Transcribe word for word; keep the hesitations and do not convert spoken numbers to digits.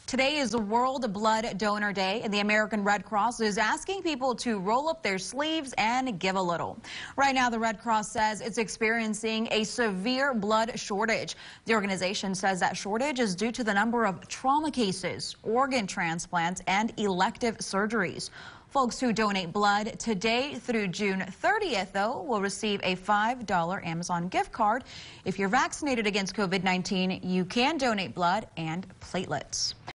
Today is World Blood Donor Day, and the American Red Cross is asking people to roll up their sleeves and give a little. Right now, the Red Cross says it's experiencing a severe blood shortage. The organization says that shortage is due to the number of trauma cases, organ transplants, and elective surgeries. Folks who donate blood today through June thirtieth, though, will receive a five dollar Amazon gift card. If you're vaccinated against COVID nineteen, you can donate blood and platelets.